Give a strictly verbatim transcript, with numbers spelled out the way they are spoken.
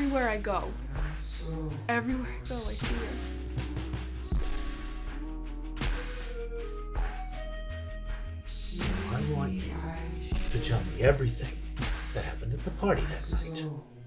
everywhere I go. Everywhere I go, I see her. I want you to tell me everything that happened at the party that night.